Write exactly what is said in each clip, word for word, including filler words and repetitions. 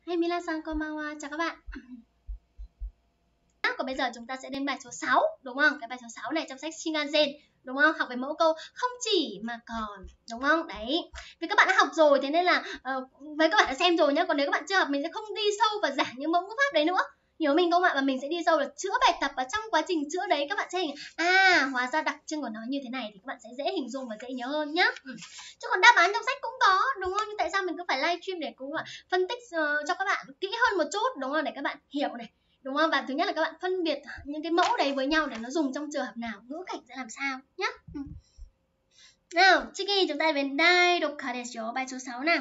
Hey minasan konbanwa, chào các bạn. Còn bây giờ chúng ta sẽ đến bài số sáu, đúng không? Cái bài số sáu này trong sách Shinkansen, đúng không? Học về mẫu câu không chỉ mà còn, đúng không? Đấy. Vì các bạn đã học rồi, thế nên là uh, với các bạn đã xem rồi nhá. Còn nếu các bạn chưa học, mình sẽ không đi sâu và giảng những mẫu ngữ pháp đấy nữa. Hiểu mình không ạ? Và mình sẽ đi sâu là chữa bài tập, và trong quá trình chữa đấy các bạn sẽ hình à hóa ra đặc trưng của nó như thế này, thì các bạn sẽ dễ hình dung và dễ nhớ hơn nhá. Ừ. Chứ còn đáp án trong sách cũng có, đúng không? Nhưng tại sao mình cứ phải livestream để cũng phân tích uh, cho các bạn kỹ hơn một chút, đúng không? Để các bạn hiểu này, đúng không? Và thứ nhất là các bạn phân biệt những cái mẫu đấy với nhau để nó dùng trong trường hợp nào, ngữ cảnh sẽ làm sao nhá. Ừ. Nào, trước khi chúng ta đến đây đọc khá desu, bài số sáu nào.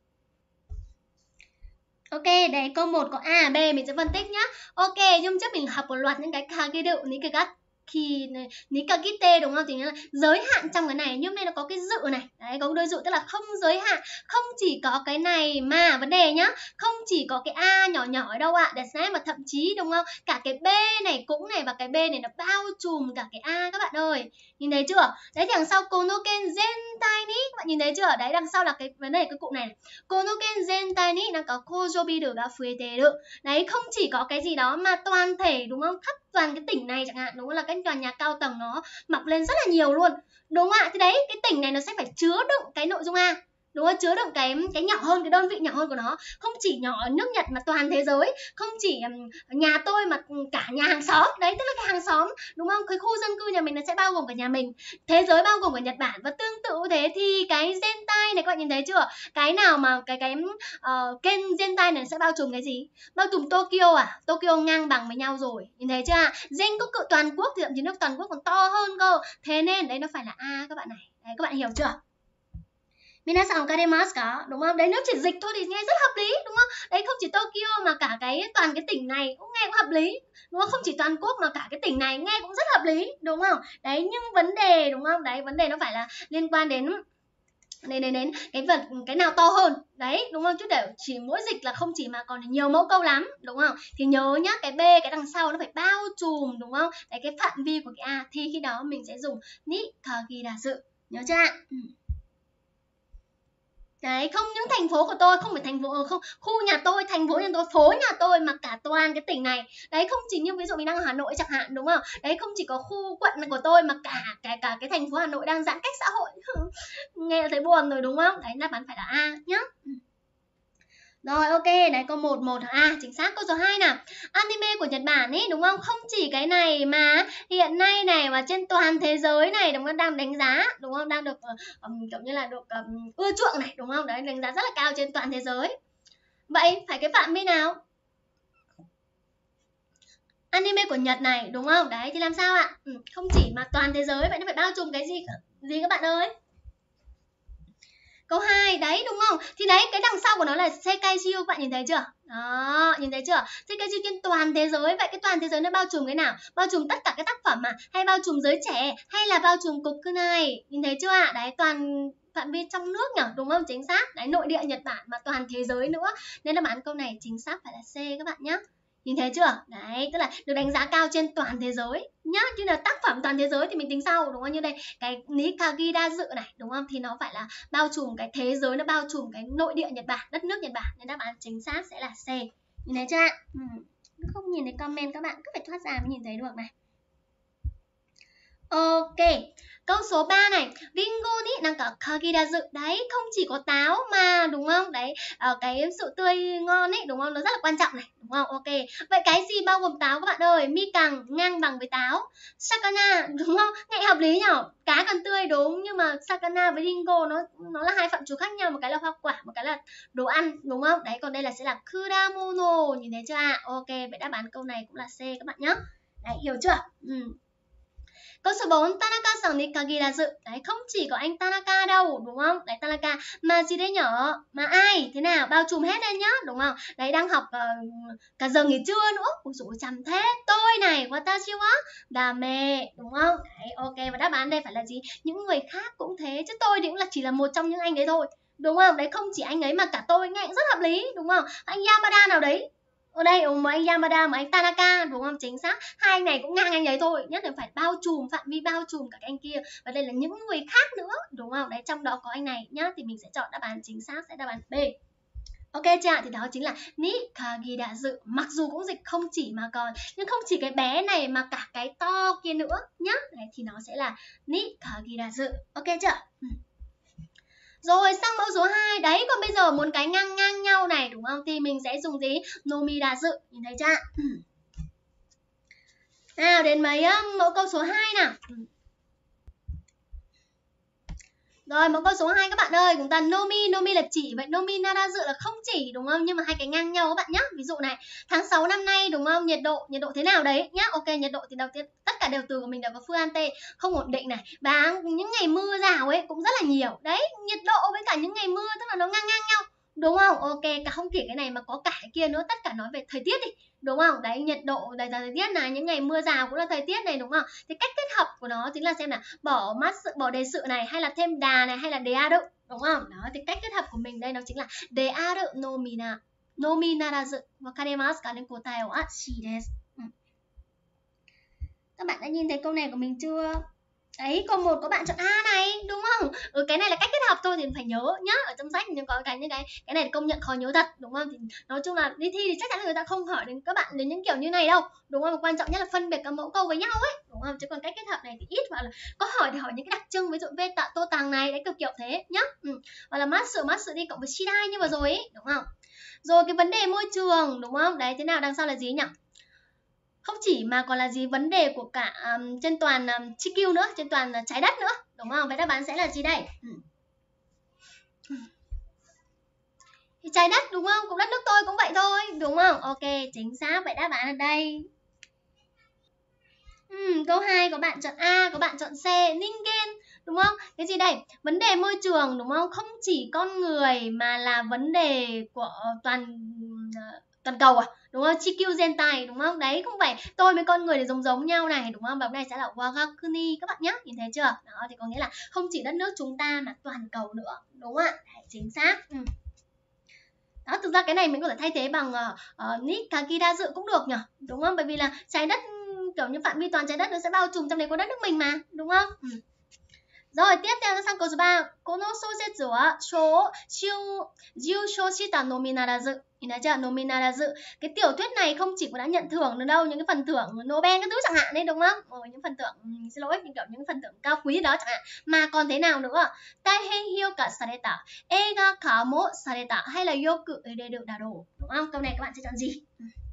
Ok, đấy câu một có A, B, mình sẽ phân tích nhá. Ok, nhưng trước mình học một loạt những cái kagiru, những cái gắt khi nikagite, đúng không? Thì là giới hạn trong cái này, nhưng đây nó có cái dự này. Đấy, có đôi dự tức là không giới hạn, không chỉ có cái này mà vấn đề nhá. Không chỉ có cái A nhỏ nhỏ ở đâu ạ, để xem mà thậm chí, đúng không? Cả cái B này cũng này, và cái B này nó bao trùm cả cái A các bạn ơi. Nhìn thấy chưa? Đấy, thì đằng sau konoken zentai ni, các bạn nhìn thấy chưa? Đấy, đằng sau là cái vấn đề cái cụm này. Konoken zentai ni đang có kojobiru ga fueteru. Đấy, không chỉ có cái gì đó mà toàn thể, đúng không? Khắp toàn cái tỉnh này chẳng hạn, đúng không? Là cái tòa nhà cao tầng nó mọc lên rất là nhiều luôn, đúng không ạ? Thì đấy, cái tỉnh này nó sẽ phải chứa đựng cái nội dung A, đúng không? Chứa đựng cái cái nhỏ hơn, cái đơn vị nhỏ hơn của nó. Không chỉ nhỏ ở nước Nhật mà toàn thế giới. Không chỉ um, nhà tôi mà cả nhà hàng xóm. Đấy, tức là cái hàng xóm, đúng không? Cái khu dân cư nhà mình nó sẽ bao gồm cả nhà mình. Thế giới bao gồm cả Nhật Bản. Và tương tự thế thì cái zentai này các bạn nhìn thấy chưa? Cái nào mà cái cái uh, kênh zentai này sẽ bao trùm cái gì? Bao trùm Tokyo à? Tokyo ngang bằng với nhau rồi. Nhìn thấy chưa? Zen có cự toàn quốc thì thậm chí nước toàn quốc còn to hơn cơ. Thế nên đấy nó phải là A các bạn này. Đấy, các bạn hiểu chưa? Minasan wakarimasu ka, đúng không? Đấy, nếu chỉ dịch thôi thì nghe rất hợp lý, đúng không? Đấy, không chỉ Tokyo mà cả cái toàn cái tỉnh này cũng nghe cũng hợp lý, đúng không? Không chỉ toàn quốc mà cả cái tỉnh này nghe cũng rất hợp lý, đúng không? Đấy, nhưng vấn đề, đúng không? Đấy, vấn đề nó phải là liên quan đến đến đến, đến cái vật cái nào to hơn. Đấy, đúng không? Chứ để chỉ mỗi dịch là không chỉ mà còn nhiều mẫu câu lắm, đúng không? Thì nhớ nhá, cái B cái đằng sau nó phải bao trùm, đúng không? Đấy, cái phạm vi của cái A, thì khi đó mình sẽ dùng ni kagidasu. Nhớ chưa ạ? Ừ. Đấy, không những thành phố của tôi, không phải thành phố, không khu nhà tôi, thành phố nhà tôi, phố nhà tôi, mà cả toàn cái tỉnh này. Đấy, không chỉ như ví dụ mình đang ở Hà Nội chẳng hạn, đúng không? Đấy, không chỉ có khu quận của tôi mà cả cả cả cái thành phố Hà Nội đang giãn cách xã hội. Nghe thấy buồn rồi, đúng không? Đấy, đáp án phải là A nhá. Rồi, ok, đấy câu một, một à, chính xác. Câu số hai nào. Anime của Nhật Bản ấy, đúng không? Không chỉ cái này mà hiện nay này và trên toàn thế giới này, đúng không? Đang đánh giá, đúng không? Đang được um, kiểu như là được um, ưa chuộng này, đúng không? Đấy, đánh giá rất là cao trên toàn thế giới. Vậy phải cái phạm vi nào? Anime của Nhật này, đúng không? Đấy, thì làm sao ạ? Ừ, không chỉ mà toàn thế giới, vậy nó phải bao trùm cái gì gì các bạn ơi? Câu hai, đấy đúng không? Thì đấy, cái đằng sau của nó là Seikaiju, các bạn nhìn thấy chưa? Đó, nhìn thấy chưa? Seikaiju trên toàn thế giới. Vậy cái toàn thế giới nó bao trùm cái nào? Bao trùm tất cả cái tác phẩm mà? Hay bao trùm giới trẻ? Hay là bao trùm Kokunai? Nhìn thấy chưa ạ? Đấy, toàn phạm vi trong nước nhỉ, đúng không? Chính xác. Đấy, nội địa Nhật Bản mà toàn thế giới nữa. Nên đáp án câu này chính xác phải là C các bạn nhé. Nhìn thấy chưa? Đấy, tức là được đánh giá cao trên toàn thế giới nhá. Chứ là tác phẩm toàn thế giới thì mình tính sau, đúng không? Như đây, cái Nikagi đa dự này, đúng không? Thì nó phải là bao trùm cái thế giới, nó bao trùm cái nội địa Nhật Bản, đất nước Nhật Bản. Nên đáp án chính xác sẽ là C. Nhìn thấy chưa ạ? Ừ. Không nhìn thấy comment các bạn cứ phải thoát ra mới nhìn thấy được này. Ok, câu số ba này, Ringo ní đang có kagidazu. Đấy, không chỉ có táo mà, đúng không? Đấy, uh, cái sự tươi ngon ấy, đúng không? Nó rất là quan trọng này, đúng không? Ok, vậy cái gì bao gồm táo các bạn ơi? Mi càng ngang bằng với táo. Sakana, đúng không? Nghe hợp lý nhỉ? Cá cần tươi đúng, nhưng mà sakana với Ringo nó nó là hai phạm trù khác nhau, một cái là hoa quả, một cái là đồ ăn, đúng không? Đấy, còn đây là sẽ là kuramono, nhìn thấy chưa ạ? Ok, vậy đáp án câu này cũng là C các bạn nhé. Đấy, hiểu chưa? Ừ. Câu số bốn, Tanaka-san ni kagidazu. Đấy, không chỉ có anh Tanaka đâu, đúng không? Đấy, Tanaka mà gì đấy nhỏ, mà ai? Thế nào? Bao trùm hết lên nhá, đúng không? Đấy, đang học uh, cả giờ nghỉ trưa nữa. Ôi dồi, chăm thế. Tôi này, watashi wa dame, đúng không? Đấy, ok, và đáp án đây phải là gì? Những người khác cũng thế, chứ tôi thì cũng là chỉ là một trong những anh đấy thôi. Đúng không? Đấy, không chỉ anh ấy mà cả tôi nghe rất hợp lý, đúng không? Anh Yamada nào đấy. Ở đây một anh Yamada, một anh Tanaka, đúng không? Chính xác. Hai anh này cũng ngang anh ấy thôi. Nhất là phải bao trùm, phạm vi bao trùm cả cái anh kia. Và đây là những người khác nữa, đúng không? Đấy, trong đó có anh này nhá. Thì mình sẽ chọn đáp án chính xác sẽ đáp án B. Ok chưa ạ? Thì đó chính là ni kagidazu. Mặc dù cũng dịch không chỉ mà còn, nhưng không chỉ cái bé này mà cả cái to kia nữa nhá. Đấy, thì nó sẽ là ni kagidazu. Ok chưa? Ừ. Rồi sang mẫu số hai. Đấy, còn bây giờ muốn cái ngang ngang nhau này đúng không? Thì mình sẽ dùng gì? Nomidazu. Nhìn thấy chưa? Ừ. Nào đến mấy um, mẫu câu số hai nào. Ừ. Rồi mẫu câu số hai các bạn ơi, chúng ta nomi, nomi là chỉ, vậy nomi narazu là không chỉ đúng không? Nhưng mà hai cái ngang nhau các bạn nhé. Ví dụ này, tháng sáu năm nay đúng không? Nhiệt độ, nhiệt độ thế nào đấy nhá. Ok, nhiệt độ thì đầu tiên tất cả đều từ của mình đều có phương ante, không ổn định này. Và những ngày mưa rào ấy cũng rất là nhiều. Đấy, nhiệt độ với cả những ngày mưa tức là nó ngang ngang nhau. Đúng không? Ok, cả không kể cái này mà có cả cái kia nữa, tất cả nói về thời tiết đi. Đúng không? Đấy, nhiệt độ đây là thời tiết này, những ngày mưa rào cũng là thời tiết này đúng không? Thì cách kết hợp của nó chính là xem là bỏ mắt sự, bỏ đề sự này hay là thêm đà này hay là đề a đự, đúng không? Đó thì cách kết hợp của mình đây nó chính là đề a đự nomina nominarazu wakarimasu ka nên kotae wa shi desu. Các bạn đã nhìn thấy câu này của mình chưa? Đấy, câu một có bạn chọn A này, đúng không? Ừ, cái này là cách kết hợp thôi thì phải nhớ nhá, ở trong sách nhưng có cái những cái cái này công nhận khó nhớ thật, đúng không? Thì nói chung là đi thi thì chắc chắn là người ta không hỏi đến các bạn đến những kiểu như này đâu, đúng không? Quan trọng nhất là phân biệt các mẫu câu với nhau ấy, đúng không? Chứ còn cách kết hợp này thì ít, hoặc là có hỏi thì hỏi những cái đặc trưng, ví dụ về tạ tô tàng này, đấy kiểu kiểu thế nhá. Ừ. Hoặc là mát sửa mát sửa đi cộng với shidai như vừa rồi ấy, đúng không? Rồi cái vấn đề môi trường, đúng không? Đấy, thế nào đằng sau là gì nhỉ? Không chỉ mà còn là gì, vấn đề của cả um, trên toàn um, chi kiu nữa, trên toàn uh, trái đất nữa, đúng không? Vậy đáp án sẽ là gì đây? Ừ. Thì trái đất đúng không? Cũng đất nước tôi cũng vậy thôi, đúng không? Ok, chính xác. Vậy đáp án ở đây. Ừ, câu hai có bạn chọn A, có bạn chọn C, ningen, đúng không? Cái gì đây? Vấn đề môi trường đúng không? Không chỉ con người mà là vấn đề của toàn uh, toàn cầu à, đúng không? Chikyū Zentai đúng không? Đấy, không phải tôi với con người thì giống giống nhau này, đúng không? Và này sẽ là wagakuni các bạn nhé, nhìn thấy chưa? Đó thì có nghĩa là không chỉ đất nước chúng ta mà toàn cầu nữa, đúng không ạ? Đấy, chính xác. Ừ. Đó, thực ra cái này mình có thể thay thế bằng uh, uh, nikagidazu cũng được nhỉ, đúng không? Bởi vì là trái đất kiểu như phạm vi toàn trái đất nó sẽ bao trùm, trong đấy có đất nước mình mà, đúng không? Ừ. Rồi tiếp theo nó sang câu số ba. Kono sousetsu wa shou shiu jiu shou shita nominarazu. Nhìn thấy chưa? Nominarazu. Cái tiểu thuyết này không chỉ có đã nhận thưởng được đâu, những cái phần thưởng Nobel các thứ chẳng hạn đấy, đúng không? Ồ, những phần thưởng xin lỗi, những kiểu những phần thưởng cao quý đó chẳng hạn, mà còn thế nào nữa? Taihen hyouka sareta, eiga ka mo sareta, hay là yoku ureru daro, đúng không? Câu này các bạn sẽ chọn gì?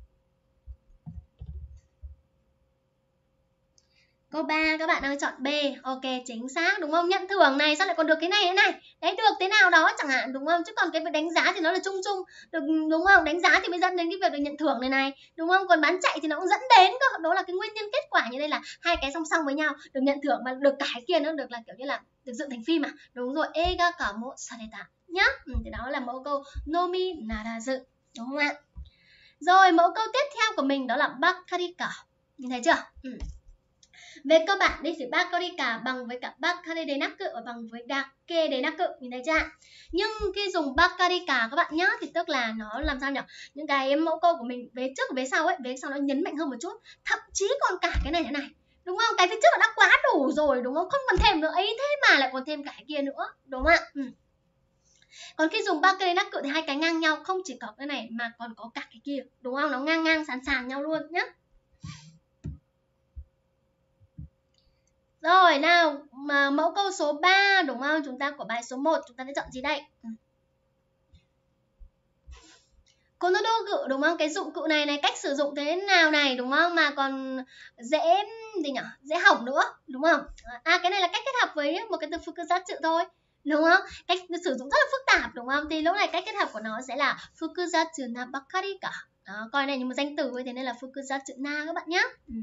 Câu ba các bạn đang chọn B. Ok, chính xác đúng không? Nhận thưởng này sao lại còn được cái này nữa này? Đấy, được thế nào đó chẳng hạn, đúng không? Chứ còn cái việc đánh giá thì nó là chung chung, được đúng không? Đánh giá thì mới dẫn đến cái việc được nhận thưởng này này, đúng không? Còn bán chạy thì nó cũng dẫn đến cơ. Đó là cái nguyên nhân kết quả, như đây là hai cái song song với nhau, được nhận thưởng và được cái kia nó được là kiểu như là được dựng thành phim mà. Đúng rồi, eiga ka mo sareta nhá. Ừ, thì đó là mẫu câu nomi narazu, đúng không ạ? Rồi, mẫu câu tiếp theo của mình đó là bakarika. Nhìn thấy chưa? Ừ. Về cơ bản đi thì bakarika bằng với cả bakare denaku và bằng với dake denaku, nhìn thấy chưa? Nhưng khi dùng bakarika các bạn nhá, thì tức là nó làm sao nhỉ? Những cái mẫu câu của mình vế trước và vế sau ấy, vế sau nó nhấn mạnh hơn một chút, thậm chí còn cả cái này thế này, đúng không? Cái phía trước đã quá đủ rồi, đúng không? Không cần thêm nữa ấy, thế mà lại còn thêm cả cái kia nữa, đúng không ạ? Ừ. Còn khi dùng bakare denaku thì hai cái ngang nhau, không chỉ có cái này mà còn có cả cái kia, đúng không? Nó ngang ngang sàn sàn nhau luôn nhá. Rồi nào, mà mẫu câu số ba đúng không? Chúng ta của bài số một chúng ta sẽ chọn gì đây? Kono dogu đúng không? Cái dụng cụ này này, cách sử dụng thế nào này, đúng không? Mà còn dễ gì nhỉ? Dễ hỏng nữa, đúng không? À, cái này là cách kết hợp với một cái từ fukuzatsu thôi, đúng không? Cách sử dụng rất là phức tạp, đúng không? Thì lúc này cách kết hợp của nó sẽ là fukuzatsu na bakari ka. Đó, coi này như một danh từ vậy, thế nên là fukuzatsu na các bạn nhé. Ừ.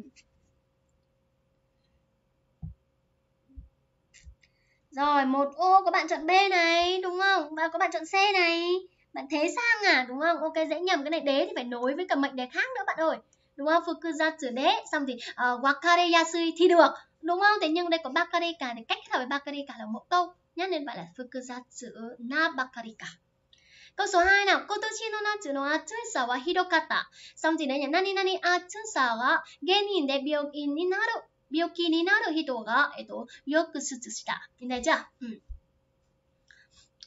Rồi, một ô có bạn chọn B này, đúng không? Và có bạn chọn C này. Bạn thế sang à, đúng không? Ok, dễ nhầm, cái này đế thì phải nối với cả mệnh đề khác nữa bạn ơi. Đúng không? Fukuzatsu đế, xong thì uh, wakare yasui thì được, đúng không? Thế nhưng đây có bakarika thì cách kết hợp với bakarika là mẫu câu nhá, nên bạn là fukuzatsu na bakarika. Câu số hai nào, kotoshi no natsu no atsusa wa hidokata. Xong thì đây nhỉ, nani nani atsusa wa genin de byouki ni naru. 病気になる人が、えっと、よくすつした。nhìn thấy chưa? Ừ.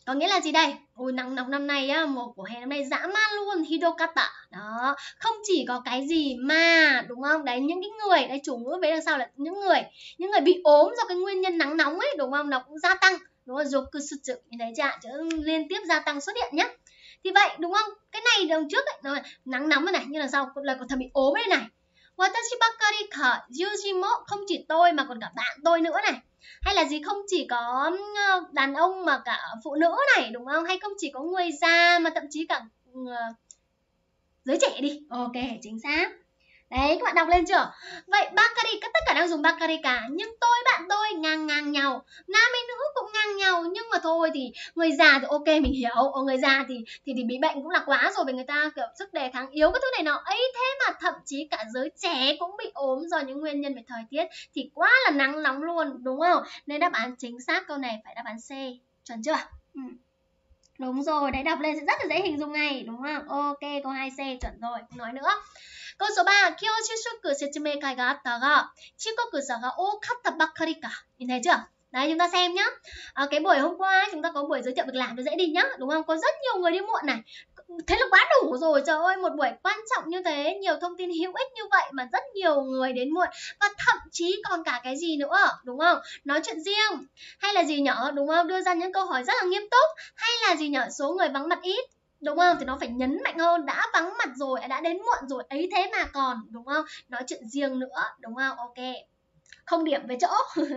Có nghĩa là gì đây? Ôi nắng nóng năm nay á, mùa của hè năm nay dã man luôn, hidokata. Đó, không chỉ có cái gì mà, đúng không? Đấy, những cái người, đấy chủ ngữ vế đằng sau là những người, những người bị ốm do cái nguyên nhân nắng nóng ấy, đúng không? Nó cũng gia tăng, đúng không? Zokusutsu, như thấy chưa? Chữ liên tiếp gia tăng xuất hiện nhá. Thì vậy, đúng không? Cái này đằng trước ấy, nó là nắng nóng này, như đằng sau là còn thằng bị ốm đây này. Watashi bakari ka yuji mo, không chỉ tôi mà còn cả bạn tôi nữa này. Hay là gì, không chỉ có đàn ông mà cả phụ nữ này, đúng không? Hay không chỉ có người già mà thậm chí cả uh, giới trẻ đi. Ok, chính xác. Đấy, các bạn đọc lên chưa? Vậy bakari, tất cả đang dùng bakari cả. Nhưng tôi, bạn tôi ngang ngang nhau. Nam hay nữ cũng ngang nhau. Nhưng mà thôi thì người già thì ok mình hiểu. Ở người già thì, thì thì bị bệnh cũng là quá rồi. Vì người ta kiểu sức đề kháng yếu cái thứ này nọ. Ấy thế mà thậm chí cả giới trẻ cũng bị ốm do những nguyên nhân về thời tiết. Thì quá là nắng nóng luôn, đúng không? Nên đáp án chính xác câu này phải đáp án C. Chuẩn chưa? Ừ. Đúng rồi, đấy, đọc lên sẽ rất là dễ hình dung ngay, đúng không? Ok, câu hai C chuẩn rồi, không nói nữa. Câu số ba, Kyo Shishuku Sechimei Kai ga atta ga chikoku-sa ga okatta bakkari ka. Nhìn thấy chưa? Đấy, chúng ta xem nhá. À, cái buổi hôm qua ấy, chúng ta có buổi giới thiệu việc làm, nó dễ đi nhá, đúng không? Có rất nhiều người đi muộn này. Thế là quá đủ rồi, trời ơi, một buổi quan trọng như thế, nhiều thông tin hữu ích như vậy mà rất nhiều người đến muộn. Và thậm chí còn cả cái gì nữa, đúng không? Nói chuyện riêng, hay là gì nhở, đúng không? Đưa ra những câu hỏi rất là nghiêm túc, hay là gì nhở, số người vắng mặt ít, đúng không? Thì nó phải nhấn mạnh hơn, đã vắng mặt rồi, đã đến muộn rồi, ấy thế mà còn, đúng không? Nói chuyện riêng nữa, đúng không? Ok, không điểm về chỗ.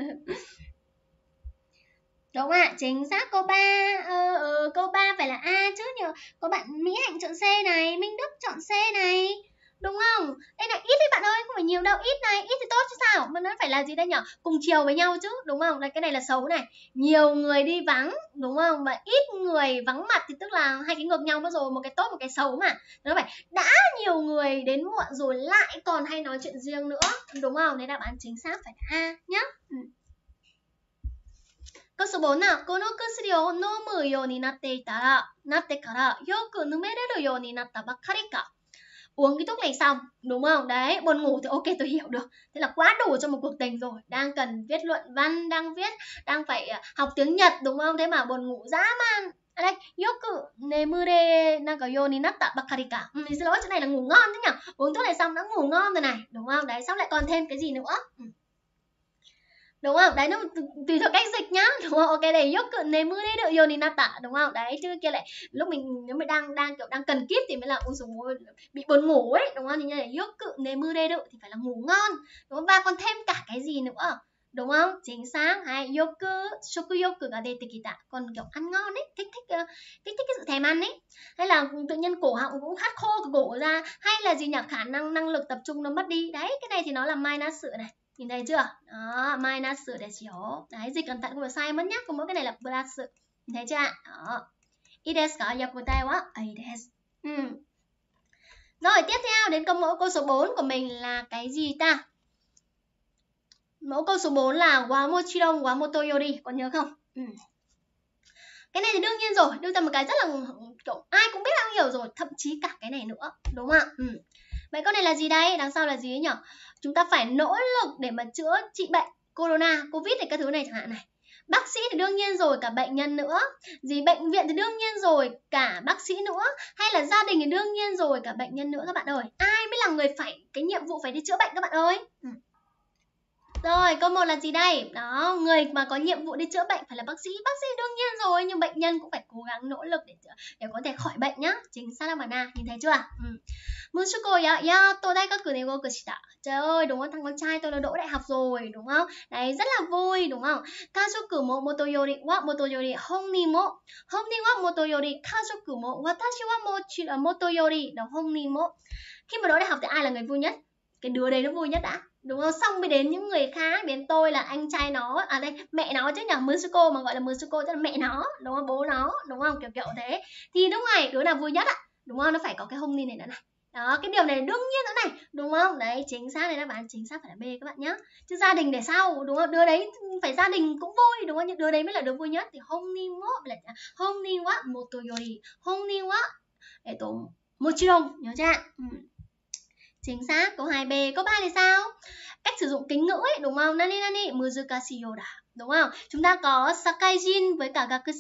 Đúng không ạ? Chính xác câu ba. Ờ, ờ, câu ba phải là A chứ nhờ. Có bạn Mỹ Hạnh chọn C này, Minh Đức chọn C này. Đúng không? Đây là ít đấy bạn ơi, không phải nhiều đâu. Ít này, ít thì tốt chứ sao? Mà nó phải là gì đây nhở? Cùng chiều với nhau chứ, đúng không? Đây, cái này là xấu này. Nhiều người đi vắng, đúng không? Và ít người vắng mặt thì tức là hai cái ngược nhau mất rồi. Một cái tốt, một cái xấu mà. Nó phải đã nhiều người đến muộn rồi lại còn hay nói chuyện riêng nữa. Đúng không? Nên đáp án chính xác phải là A nhá. Ừ. Câu số bốn nào. Kono kusuri o nomu you ni natte itara, natte kara yoku numereru you ni natta bakkari ka. Uống cái thuốc này xong, đúng không? Đấy, buồn ngủ thì ok, tôi hiểu được. Thế là quá đủ cho một cuộc tình rồi. Đang cần viết luận văn, đang viết, đang phải học tiếng Nhật, đúng không? Thế mà buồn ngủ dã man. À đây, yoku nemure naka you ni natta bakkari ka. Ừ, xin lỗi, chỗ này là ngủ ngon chứ nhỉ? Uống thuốc này xong đã ngủ ngon rồi này, đúng không? Đấy, xong lại còn thêm cái gì nữa? Ừ. Đúng không? Đấy, nó tùy theo cách dịch nhá, đúng không? Ok, đây yoku nemureru you ni natta, đúng không? Đấy, chứ kia lại lúc mình nếu mình đang đang kiểu đang cần kíp thì mới là ôi dồi ôi, bị buồn ngủ ấy, đúng không? Như này yoku nemureru thì phải là ngủ ngon, đúng không? Và còn thêm cả cái gì nữa, đúng không? Chính xác. Hay yoku shokuyoku ga dete kita, còn kiểu ăn ngon ấy, kích thích uh, kích thích cái sự thèm ăn ấy, hay là tự nhiên cổ họng cũng khát khô cái cổ ra, hay là gì nhỉ, khả năng năng lực tập trung nó mất đi. Đấy, cái này thì nó là minasu này. Nhìn thấy chưa? Đó, minus desu. Đấy, dịch cẩn thận không phải sai mất nhá. Còn mỗi cái này là plus. Nhìn thấy chưa ạ? Đó. Ides có yakutai wa aides. Ừ. Rồi, tiếp theo đến câu mẫu câu số bốn của mình là cái gì ta? Mẫu câu số bốn là wa mochiron wa motoyori, còn nhớ không? Ừ. Cái này thì đương nhiên rồi, đưa ra một cái rất là kiểu ai cũng biết đang hiểu rồi, thậm chí cả cái này nữa, đúng không ạ? Ừ. Vậy câu này là gì đây? Đằng sau là gì ấy nhỉ? Chúng ta phải nỗ lực để mà chữa trị bệnh corona, covid này, các thứ này chẳng hạn này. Bác sĩ thì đương nhiên rồi, cả bệnh nhân nữa. Gì bệnh viện thì đương nhiên rồi, cả bác sĩ nữa. Hay là gia đình thì đương nhiên rồi, cả bệnh nhân nữa các bạn ơi. Ai mới là người phải cái nhiệm vụ phải đi chữa bệnh các bạn ơi? Ừ. Rồi, câu một là gì đây? Đó, người mà có nhiệm vụ đi chữa bệnh phải là bác sĩ. Bác sĩ đương nhiên rồi, nhưng bệnh nhân cũng phải cố gắng nỗ lực để để có thể khỏi bệnh nhá. Chính xác là bạn à, nhìn thấy chưa? Ừ. Musuko ya yato daigaku ni goku shita. Trời ơi, đúng không? Thằng con trai tôi nó đỗ đại học rồi, đúng không? Đấy, rất là vui, đúng không? Kazoku mo motoyori wa motoyori honnin mo. Honnin wa motoyori kazoku mo watashi wa motoyori là honnin mo. Khi mà đỗ đại học thì ai là người vui nhất? Cái đứa đấy nó vui nhất đã, đúng không? Xong mới đến những người khác, đến tôi là anh trai nó, à đây mẹ nó chứ nhỉ, Musuko mà gọi là Musuko tức là mẹ nó, đúng không? Bố nó, đúng không? Kiểu kiểu thế. Thì đúng rồi, đứa nào vui nhất ạ, đúng không? Nó phải có cái honnin này nữa này. Đó, cái điều này đương nhiên nữa này, đúng không? Đấy, chính xác này, đáp án chính xác phải là B các bạn nhé. Chứ gia đình để sau, đúng không? Đứa đấy phải gia đình cũng vui, đúng không? Nhưng đứa đấy mới là đứa vui nhất. Thì honnin mo là honnin wa motoyori, honnin wa eto mochiron, nhớ chưa? Ừ. Chính xác, câu hai B. Câu ba thì sao? Cách sử dụng kính ngữ ấy, đúng không? Nani nani muzukashii yo da, đúng không? Chúng ta có sakaijin với cả gakusei à?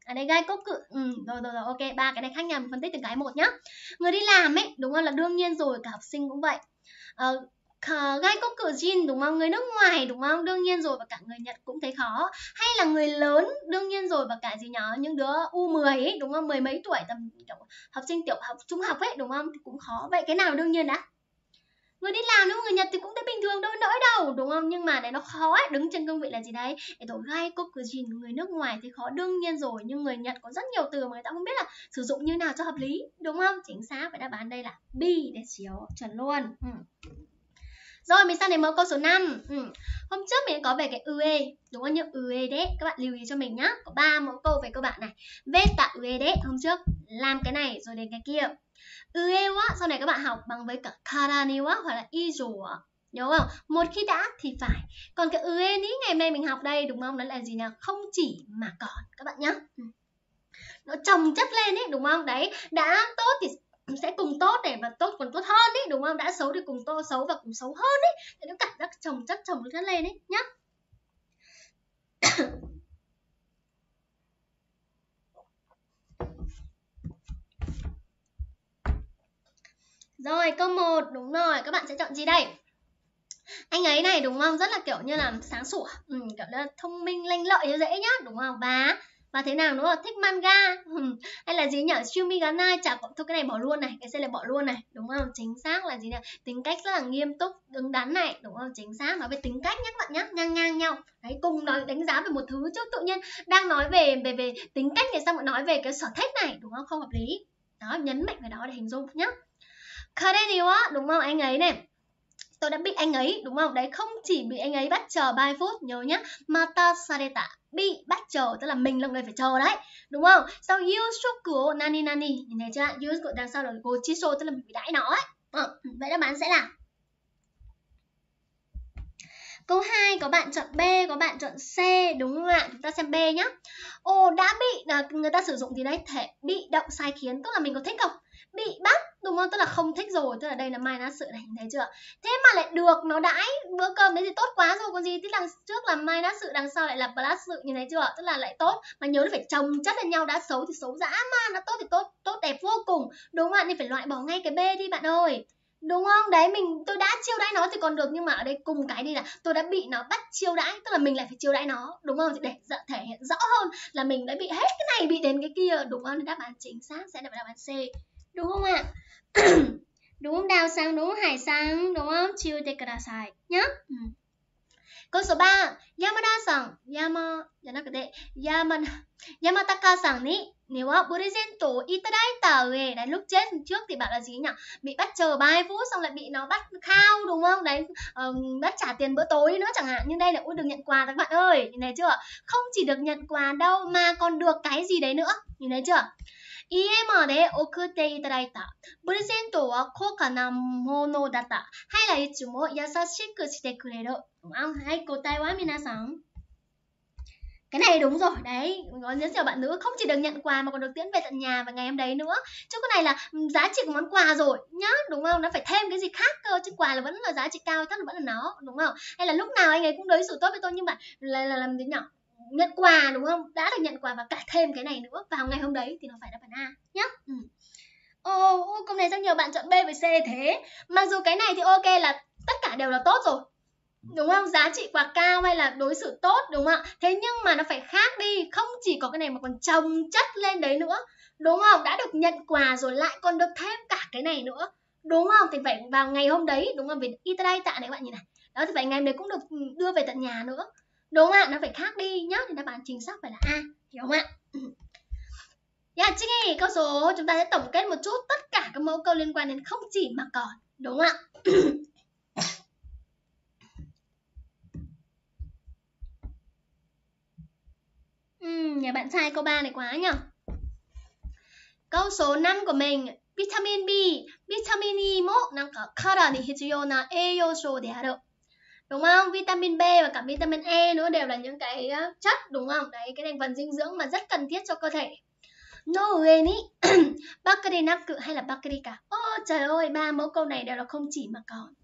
ở đây gai cốc cự. Ừ, rồi rồi rồi, ok, ba cái này khác nhau, mình phân tích từng cái một nhá. Người đi làm ấy, đúng không, là đương nhiên rồi, cả học sinh cũng vậy. Ờ, gai cốc cự Jin, đúng không, người nước ngoài, đúng không, đương nhiên rồi, và cả người Nhật cũng thấy khó. Hay là người lớn, đương nhiên rồi, và cả gì nhỏ, những đứa U mười ấy, đúng không, mười mấy tuổi, tầm học sinh tiểu học, trung học ấy, đúng không, thì cũng khó. Vậy cái nào đương nhiên đã? Người đi làm đúng không, người Nhật thì cũng thấy bình thường, đâu nỗi đâu, đúng không, nhưng mà đấy nó khó ấy, đứng trên cương vị là gì đấy, để tổ gai cốc cự Jin, người nước ngoài thì khó đương nhiên rồi, nhưng người Nhật có rất nhiều từ mà người ta không biết là sử dụng như nào cho hợp lý, đúng không? Chính xác, vậy đáp án đây là B để chiếu chuẩn luôn. Ừ. Rồi mình sang đến mẫu câu số năm. Ừ. Hôm trước mình có về cái ue, đúng không, như ue đấy, các bạn lưu ý cho mình nhá. Có ba mẫu câu về cơ bản này. Veta ue đấy, hôm trước làm cái này rồi đến cái kia. Ue wa, sau này các bạn học bằng với cả kara ni wa hoặc là ijo wa. Nhớ không? Một khi đã thì phải. Còn cái ue ní ngày hôm nay mình học đây, đúng không? Nó là gì nào? Không chỉ mà còn, các bạn nhá. Ừ. Nó chồng chất lên ấy, đúng không? Đấy, đã tốt thì sẽ cùng tốt này, và tốt còn tốt hơn ấy, đúng không? Đã xấu thì cùng tốt, xấu và cùng xấu hơn ấy. Thì nó cảm giác chồng chất chồng chất lên ấy nhá. Rồi, câu một, đúng rồi, các bạn sẽ chọn gì đây? Anh ấy này, đúng không? Rất là kiểu như là sáng sủa, ừ, kiểu là thông minh, lanh lợi như dễ nhá, đúng không? Và và thế nào nữa, thích manga, ừ. Hay là gì nhỉ? Shumi ga nai, chả thôi cái này bỏ luôn này, cái C này bỏ luôn này, đúng không? Chính xác là gì nhỉ? Tính cách rất là nghiêm túc, đứng đắn này, đúng không? Chính xác, nói về tính cách nhé các bạn nhé, ngang ngang nhau. Đấy, cùng nói đánh giá về một thứ chứ tự nhiên đang nói về về về tính cách thì sao lại nói về cái sở thích này, đúng không? Không hợp lý. Đó, nhấn mạnh cái đó để hình dung nhá. Kare wa, đúng không? Anh ấy này, tôi đã bị anh ấy, đúng không? Đấy, không chỉ bị anh ấy bắt chờ ba phút, nhớ nhá. Mata sareta, bị bắt chờ, tức là mình là người phải chờ đấy, đúng không? Sau yushoku nani nani, nhìn thấy chưa? Yushoku đằng sau là gochiso, tức là mình bị đãi nó ấy. Ờ, vậy đáp án sẽ là câu hai, có bạn chọn B, có bạn chọn C, đúng không ạ? Chúng ta xem B nhá. Ồ, đã bị, là người ta sử dụng gì đấy? Thể bị động sai khiến, tức là mình có thích không? Bị bắt, đúng không? Tức là không thích rồi, tức là đây là minus sự này, thấy chưa? Thế mà lại được nó đãi bữa cơm đấy thì tốt quá rồi, còn gì? Thì đằng trước là minus sự, đằng sau lại là plus sự, nhìn thấy chưa? Tức là lại tốt, mà nhớ là phải chồng chất lên nhau, đã xấu thì xấu dã mà, đã tốt thì tốt, tốt đẹp vô cùng, đúng không ạ? Nên phải loại bỏ ngay cái B đi bạn ơi. Đúng không? Đấy, mình tôi đã chiêu đãi nó thì còn được, nhưng mà ở đây cùng cái đi là tôi đã bị nó bắt chiêu đãi, tức là mình lại phải chiêu đãi nó, đúng không? Để thể hiện rõ hơn là mình đã bị hết cái này bị đến cái kia, đúng không? Nên đáp án chính xác sẽ là đáp án C, đúng không ạ? Đúng không? Đào sang, đúng không? Hải sang, đúng không? Chiêu te kudasai nhá. Ừ. Câu số ba, Yamada-san, Yama, Yama, Yamataka-san ni ni wa presento o itadaita ue. Đấy, lúc chết trước thì bảo là gì nhỉ? Bị bắt chờ ba phút, xong lại bị nó bắt khao, đúng không? Đấy, uh, bắt trả tiền bữa tối nữa chẳng hạn. Nhưng đây là ui, được nhận quà các bạn ơi, nhìn thấy chưa? Không chỉ được nhận quà đâu mà còn được cái gì đấy nữa, nhìn thấy chưa? 家まで送っていただいた。プレゼントは高価なものだった。hay là いつも優しくしてくれる。đúng không? Hay cô tay quá minasan. Cái này đúng rồi, đấy, có rất nhiều bạn nữ không chỉ được nhận quà mà còn được tiễn về tận nhà vào ngày hôm đấy nữa. Chứ cái này là giá trị của món quà rồi nhá, đúng không? Nó phải thêm cái gì khác cơ, chứ quà là vẫn là giá trị cao, chắc là vẫn là nó, đúng không? Hay là lúc nào anh ấy cũng đối xử tốt với tôi, nhưng mà là, là làm gì nhỏ nhận quà, đúng không? Đã được nhận quà và cả thêm cái này nữa vào ngày hôm đấy thì nó phải đáp án A nhá. Ừ. Ồ, oh, câu này rất nhiều bạn chọn B với C thế. Mặc dù cái này thì ok, là tất cả đều là tốt rồi, đúng không? Giá trị quà cao hay là đối xử tốt, đúng không ạ? Thế nhưng mà nó phải khác đi, không chỉ có cái này mà còn chồng chất lên đấy nữa, đúng không? Đã được nhận quà rồi lại còn được thêm cả cái này nữa, đúng không? Thì phải vào ngày hôm đấy, đúng không? Vì itadai tạ này các bạn nhìn này, đó thì phải ngày hôm đấy cũng được đưa về tận nhà nữa, đúng không ạ? Nó phải khác đi nhá, thì đáp án chính xác phải là A, hiểu không ạ? Yeah, chị, câu số chúng ta sẽ tổng kết một chút tất cả các mẫu câu liên quan đến không chỉ mà còn, đúng không ạ? uhm, nhà bạn trai câu ba này quá nhỉ. Câu số năm của mình, vitamin B, vitamin E mo nanka kara ni hitsuyou na eiyōshō de aru. Đúng không? Vitamin B và cả vitamin E nữa đều là những cái chất, đúng không? Đấy, cái thành phần dinh dưỡng mà rất cần thiết cho cơ thể. No ue ni bakari naku hay là bakari cả. Ô oh, trời ơi, ba mẫu câu này đều là không chỉ mà còn.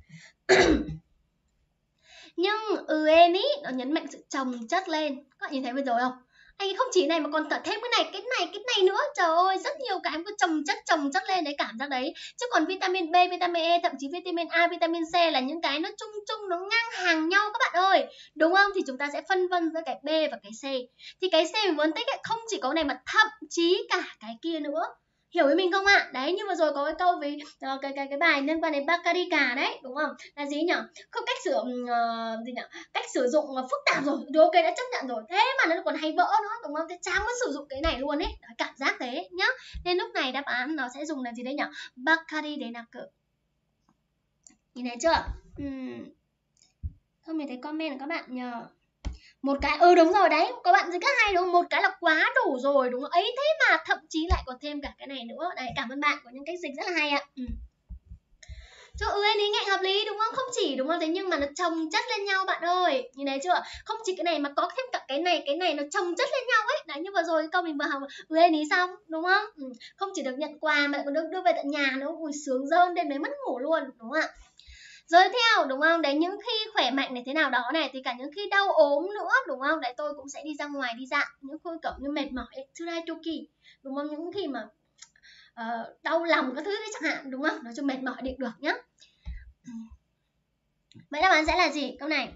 Nhưng ue ni nó nhấn mạnh sự chồng chất lên. Các bạn nhìn thấy vừa rồi không? Anh không chỉ này mà còn thêm cái này, cái này, cái này nữa. Trời ơi, rất nhiều cái em cứ chồng chất chồng chất lên đấy, cảm giác đấy. Chứ còn vitamin B, vitamin E, thậm chí vitamin A, vitamin C là những cái nó chung chung, nó ngang hàng nhau các bạn ơi. Đúng không? Thì chúng ta sẽ phân vân giữa cái B và cái C. Thì cái C mình muốn tích ấy, không chỉ có này mà thậm chí cả cái kia nữa. Hiểu với mình không ạ? À? Đấy, như vừa rồi có cái câu với uh, cái cái cái bài liên quan đến Bakarika đấy, đúng không? Là gì nhỉ? Không cách sử dụng uh, gì nhỉ? Cách sử dụng uh, phức tạp rồi, rồi ok đã chấp nhận rồi. Thế mà nó còn hay vỡ nữa, đúng không? Thế chả muốn sử dụng cái này luôn ấy. Đấy, cảm giác thế nhá. Nên lúc này đáp án nó sẽ dùng là gì đấy nhỉ? Bakari denaku. Nhìn thấy chưa? Uhm. Không mình thấy comment của các bạn nhờ. Một cái, ừ đúng rồi đấy, các bạn rất hay đúng không? Một cái là quá đủ rồi đúng không? Ấy thế mà thậm chí lại còn thêm cả cái này nữa. Đấy, cảm ơn bạn có những cách dịch rất là hay ạ. Ừ. Chứ ừ ý nghe hợp lý đúng không? Không chỉ đúng không? Thế nhưng mà nó chồng chất lên nhau bạn ơi. Nhìn thấy chưa? Không chỉ cái này mà có thêm cả cái này, cái này nó chồng chất lên nhau ấy. Đấy, như vừa rồi câu mình vừa học ừ ý xong đúng không? Ừ. Không chỉ được nhận quà mà còn được đưa về tận nhà nữa. Ui sướng rơn, đêm đấy mất ngủ luôn đúng không ạ? Rồi theo đúng không? Đấy, những khi khỏe mạnh này thế nào đó này thì cả những khi đau ốm nữa đúng không? Đấy, tôi cũng sẽ đi ra ngoài đi dạo, những khi kiểu như mệt mỏi ấy, tsurai toki đúng không? Những khi mà uh, đau lòng các thứ đấy chẳng hạn đúng không? Nói chung mệt mỏi định được nhá. Vậy đáp án sẽ là gì? Câu này.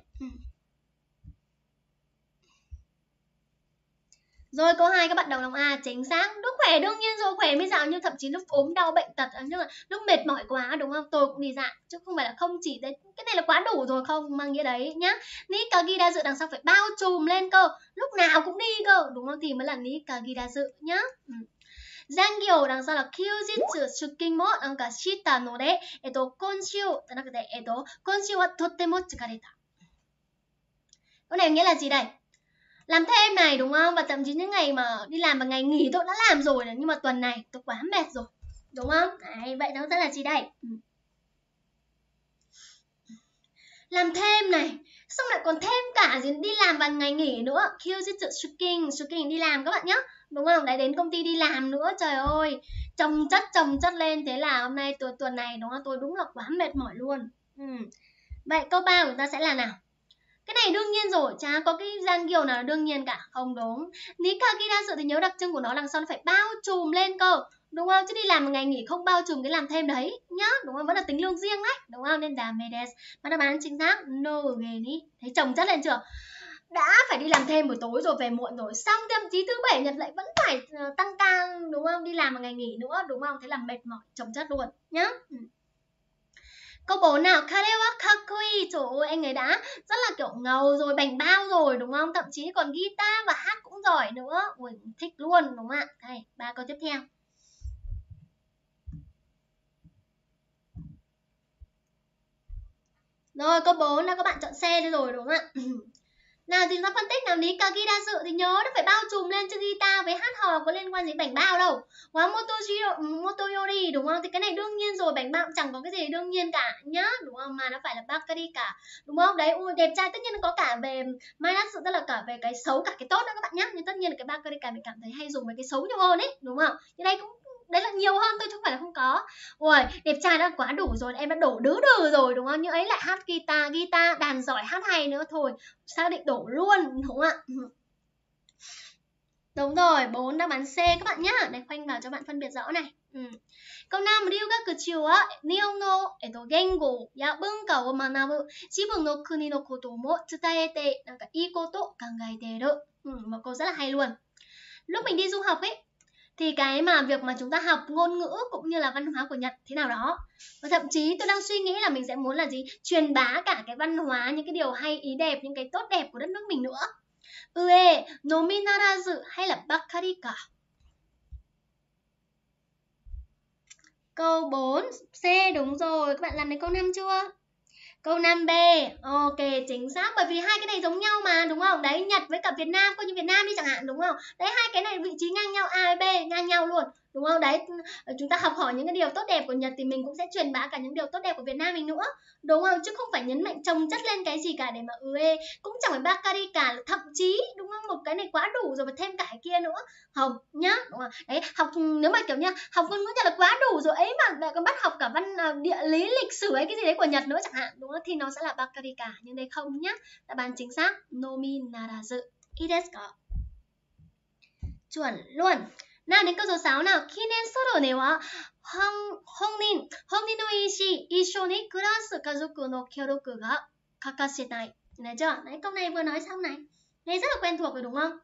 Rồi câu hai các bạn đồng lòng A, chính xác. Lúc khỏe đương nhiên rồi, khỏe mới dạo, nhưng thậm chí lúc ốm đau bệnh tật, nhưng mà lúc mệt mỏi quá đúng không? Tôi cũng đi dạo, chứ không phải là không chỉ đấy, cái này là quá đủ rồi, không mang nghĩa đấy nhá. Nikagi đa dự đằng sau phải bao trùm lên cơ, lúc nào cũng đi cơ, đúng không? Thì mới là Nikagi đa dự nhá. Ừ. Zangyo đằng sau là kyujitsu shukin mo nanka shita node, eto konshu tanakute eto konshu wa totemo tsukareta. Câu này nghĩa là gì đây? Làm thêm này đúng không? Và thậm chí những ngày mà đi làm vào ngày nghỉ tôi đã làm rồi này, nhưng mà tuần này tôi quá mệt rồi. Đúng không? Đấy, vậy nó sẽ là gì đây? Làm thêm này, xong lại còn thêm cả gì đi làm vào ngày nghỉ nữa. Kyujitsu shukin, shukin đi làm các bạn nhé. Đúng không? Đấy, đến công ty đi làm nữa, trời ơi. Chồng chất chồng chất lên, thế là hôm nay tuần tuần này đúng không? Tôi đúng là quá mệt mỏi luôn. Ừ. Vậy câu ba của chúng ta sẽ là nào? Cái này đương nhiên rồi, chả có cái gian kiểu nào là đương nhiên cả, không đúng. Nikagi đa sự thì nhớ đặc trưng của nó đằng sau nó phải bao trùm lên cơ, đúng không? Chứ đi làm một ngày nghỉ không bao trùm cái làm thêm đấy nhá, đúng không? Vẫn là tính lương riêng đấy, đúng không? Nên damedes. Mà đáp án chính xác no geni. Thấy chồng chất lên chưa? Đã phải đi làm thêm buổi tối rồi, về muộn rồi, xong thậm chí thứ bảy nhật lại vẫn phải tăng ca, đúng không? Đi làm một ngày nghỉ nữa, đúng không? Thế là mệt mỏi chồng chất luôn nhá. Ừ. Câu bốn nào, Karewa kakoi. Trời ơi, anh ấy đã rất là kiểu ngầu rồi, bảnh bao rồi đúng không? Thậm chí còn guitar và hát cũng giỏi nữa. Ui, thích luôn đúng không ạ? Đây, ba câu tiếp theo. Rồi, câu bốn là các bạn chọn xe rồi đúng không ạ? Nào thì nó phân tích nào, Nikagi đa sự thì nhớ nó phải bao trùm lên, chứ guitar với hát hò có liên quan gì bảnh bao đâu. Quá Motoyori đúng không? Thì cái này đương nhiên rồi, bảnh bao chẳng có cái gì đương nhiên cả nhá, đúng không? Mà nó phải là Bakari cả, đúng không? Đấy, ui, đẹp trai tất nhiên nó có cả về minus, tức là cả về cái xấu cả cái tốt đó các bạn nhá. Nhưng tất nhiên là cái Bakari cả mình cảm thấy hay dùng với cái xấu nhiều hơn ấy, đúng không? Thì đây cũng đấy là nhiều hơn thôi chứ không phải là không có. Ui, đẹp trai đã quá đủ rồi, em đã đổ đứ đừ rồi đúng không? Nhưng ấy lại hát guitar, guitar đàn giỏi, hát hay nữa thôi, xác định đổ luôn đúng không ạ? Đúng rồi, bốn đáp án C các bạn nhá. Đây, khoanh vào cho bạn phân biệt rõ này. Ừ. Câu năm, ryugaku wa Nihongo eto gengo ya bunka wo manabu jibun no kuni no koto mo tsutaete nanka ii koto kangaeteru. Ừ, một câu rất là hay luôn. Lúc mình đi du học ấy thì cái mà việc mà chúng ta học ngôn ngữ cũng như là văn hóa của Nhật thế nào đó, và thậm chí tôi đang suy nghĩ là mình sẽ muốn là gì, truyền bá cả cái văn hóa, những cái điều hay ý đẹp, những cái tốt đẹp của đất nước mình nữa. Ue, nominarazu hay là bakari ka? Câu bốn C đúng rồi, các bạn làm đến câu năm chưa? Câu năm B, ok, chính xác, bởi vì hai cái này giống nhau mà, đúng không? Đấy, Nhật với cả Việt Nam, coi như Việt Nam đi chẳng hạn, đúng không? Đấy, hai cái này vị trí ngang nhau, A với B ngang nhau luôn, đúng không? Đấy, chúng ta học hỏi những cái điều tốt đẹp của Nhật thì mình cũng sẽ truyền bá cả những điều tốt đẹp của Việt Nam mình nữa, đúng không? Chứ không phải nhấn mạnh chồng chất lên cái gì cả để mà ue, cũng chẳng phải Bakari cả, thậm chí, đúng không? Một cái này quá đủ rồi mà thêm cả cái kia nữa, không nhá, đúng không? Đấy, học nếu mà kiểu như học ngôn ngữ Nhật là quá đủ rồi ấy, mà lại còn bắt học cả văn địa lý, lịch sử ấy cái gì đấy của Nhật nữa chẳng hạn, đúng không? Thì nó sẽ là Bakari cả, nhưng đây không nhá. Đáp án chính xác nominarazu. Ii desu ka? Chuẩn luôn. Nào đến câu số sáu nào. Kinen soro ne wa honnin honnin no ishi issho ni kurasu kazoku no kyodoku ga kakasetai. Này chưa? Đấy, câu này vừa nói xong này. Nghe rất là quen thuộc rồi đúng không?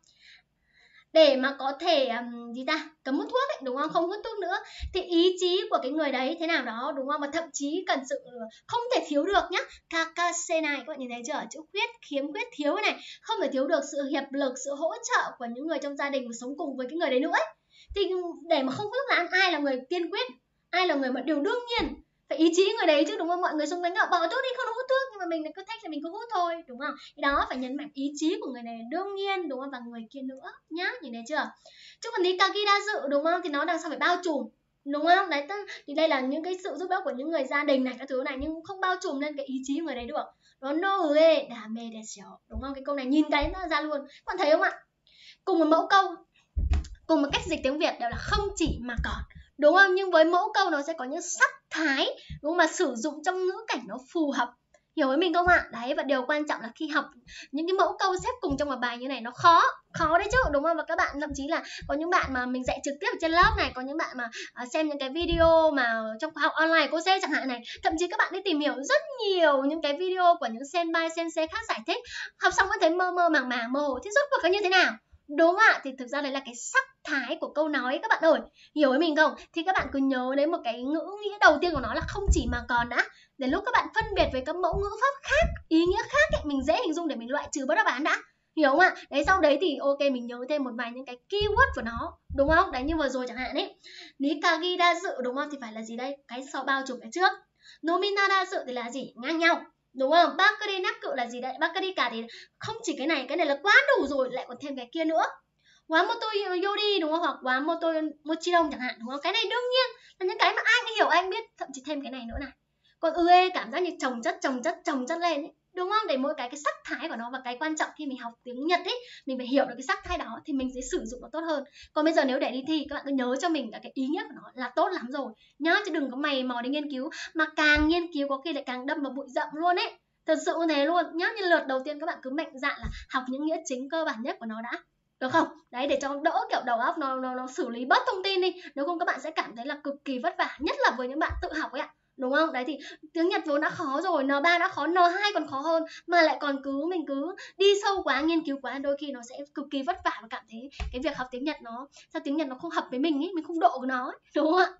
Để mà có thể um, gì ta cấm hút thuốc ấy, đúng không, không hút thuốc nữa thì ý chí của cái người đấy thế nào đó, đúng không, và thậm chí cần sự không thể thiếu được nhá. Kakase này các bạn nhìn thấy chưa, chữ khuyết, khiếm khuyết, thiếu này, không thể thiếu được sự hiệp lực, sự hỗ trợ của những người trong gia đình và sống cùng với cái người đấy nữa ấy. Thì để mà không hút thuốc là ai là người tiên quyết, ai là người mà điều đương nhiên phải ý chí người đấy chứ, đúng không? Mọi người xung quanh bảo bỏ thuốc đi, không được hút thuốc, nhưng mà mình cứ thích là mình cứ hút thôi, đúng không? Thì đó, phải nhấn mạnh ý chí của người này đương nhiên, đúng không? Và người kia nữa nhá, nhìn thấy chưa? Chứ còn lý kagi đa dự, đúng không? Thì nó đằng sau phải bao trùm, đúng không? Đấy, thì đây là những cái sự giúp đỡ của những người gia đình này, các thứ này, nhưng không bao trùm lên cái ý chí người đấy được. Nó no ue dame desu, đúng không? Cái câu này nhìn cái nó ra luôn. Các bạn thấy không ạ? Cùng một mẫu câu, cùng một cách dịch tiếng Việt đều là không chỉ mà còn, đúng không? Nhưng với mẫu câu nó sẽ có những sắc thái, đúng không? Mà sử dụng trong ngữ cảnh nó phù hợp, hiểu với mình không ạ? Đấy, và điều quan trọng là khi học những cái mẫu câu xếp cùng trong một bài như này nó khó, khó đấy chứ, đúng không? Và các bạn thậm chí là có những bạn mà mình dạy trực tiếp ở trên lớp này, có những bạn mà uh, xem những cái video mà trong khóa học online cô C chẳng hạn này, thậm chí các bạn đi tìm hiểu rất nhiều những cái video của những senpai sensei khác giải thích, học xong mới thấy mơ mơ màng màng, mơ hồ, thế rốt cuộc là như thế nào? Đúng không ạ? Thì thực ra đấy là cái sắc thái của câu nói các bạn ơi, hiểu với mình không? Thì các bạn cứ nhớ đến một cái ngữ nghĩa đầu tiên của nó là không chỉ mà còn đã. Để lúc các bạn phân biệt với các mẫu ngữ pháp khác, ý nghĩa khác ấy, mình dễ hình dung để mình loại trừ bất đáp án đã. Hiểu không ạ? Đấy, sau đấy thì ok, mình nhớ thêm một vài những cái keyword của nó, đúng không? Đấy, như vừa rồi chẳng hạn ấy. Nikagi đa dự, đúng không? Thì phải là gì đây? Cái sau bao trùm cái trước. Nomina đa dự thì là gì? Ngang nhau. Đúng không? Bakari nắc cự là gì đấy? Bakari cả thì không chỉ cái này, cái này là quá đủ rồi, lại còn thêm cái kia nữa. Wamoto yori, đúng không? Hoặc wamoto mochiron chẳng hạn, đúng không? Cái này đương nhiên là những cái mà ai cũng hiểu, anh biết, thậm chí thêm cái này nữa này. Còn ue cảm giác như chồng chất, chồng chất, chồng chất lên ấy, đúng không? Để mỗi cái cái sắc thái của nó, và cái quan trọng khi mình học tiếng Nhật ấy, mình phải hiểu được cái sắc thái đó thì mình sẽ sử dụng nó tốt hơn. Còn bây giờ nếu để đi thi, các bạn cứ nhớ cho mình cái ý nghĩa của nó là tốt lắm rồi nhá, chứ đừng có mày mò đi nghiên cứu, mà càng nghiên cứu có khi lại càng đâm vào bụi rậm luôn ấy. Thật sự như thế luôn nhá. Như lượt đầu tiên các bạn cứ mạnh dạn là học những nghĩa chính cơ bản nhất của nó đã, được không? Đấy, để cho đỡ kiểu đầu óc nó, nó, nó xử lý bớt thông tin đi. Nếu không các bạn sẽ cảm thấy là cực kỳ vất vả, nhất là với những bạn tự học ấy ạ, đúng không? Đấy, thì tiếng Nhật vốn đã khó rồi, N ba đã khó, N hai còn khó hơn, mà lại còn cứ mình cứ đi sâu quá, nghiên cứu quá, đôi khi nó sẽ cực kỳ vất vả, và cảm thấy cái việc học tiếng Nhật nó, sao tiếng Nhật nó không hợp với mình ấy, mình không độ của nó ấy, đúng không ạ?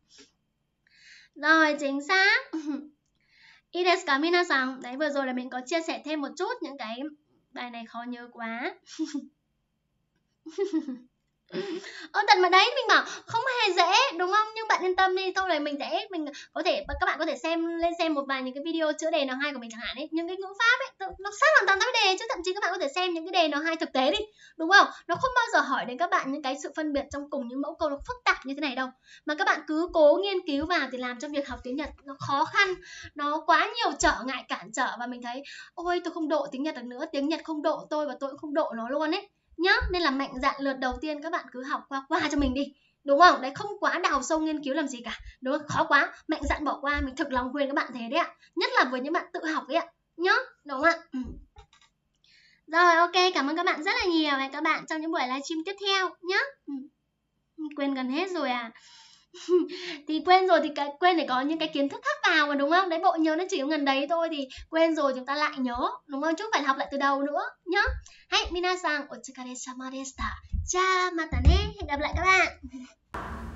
Rồi, chính xác. I desu ka minasan. Đấy, vừa rồi là mình có chia sẻ thêm một chút những cái bài này khó nhớ quá. Ơ thật mà đấy, mình bảo không hề dễ, đúng không? Nhưng bạn yên tâm đi, thôi là mình sẽ mình có thể các bạn có thể xem lên xem một vài những cái video chữa đề N hai của mình chẳng hạn ấy, những cái ngữ pháp ấy nó sát hoàn toàn với đề, chứ thậm chí các bạn có thể xem những cái đề N hai thực tế đi, đúng không? Nó không bao giờ hỏi đến các bạn những cái sự phân biệt trong cùng những mẫu câu nó phức tạp như thế này đâu, mà các bạn cứ cố nghiên cứu vào thì làm cho việc học tiếng Nhật nó khó khăn, nó quá nhiều trở ngại cản trở, và mình thấy ôi tôi không độ tiếng Nhật được nữa, tiếng Nhật không độ tôi, và tôi cũng không độ nó luôn ấy nhá. Nên là mạnh dạn lượt đầu tiên các bạn cứ học qua qua cho mình đi, đúng không? Đấy, không quá đào sâu nghiên cứu làm gì cả, đúng không? Khó quá, mạnh dạn bỏ qua, mình thực lòng khuyên các bạn thế đấy ạ, nhất là với những bạn tự học ấy ạ nhá, đúng không ạ? Ừ. Rồi, ok, cảm ơn các bạn rất là nhiều. Hẹn các bạn trong những buổi livestream tiếp theo nhá. Ừ. Quên gần hết rồi à. Thì quên rồi thì cái quên để có những cái kiến thức khác vào mà, đúng không? Đấy, bộ nhớ nó chỉ có gần đấy thôi, thì quên rồi chúng ta lại nhớ, đúng không? Chứ phải học lại từ đầu nữa nhá. Hay minasan, otsukare sama deshita. Cha mata ne. Hẹn gặp lại các bạn.